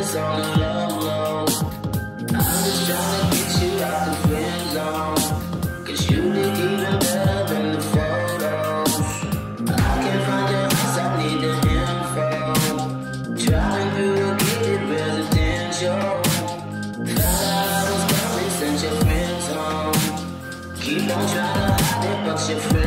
it's on the low, low. I'm just tryna get you out the friend zone, 'cause you look even better than the photos. I can't find your house, I need the info. Driving through a gated residential. Found out I was coming, sent your friends home. Keep on trying to hide it, but your friends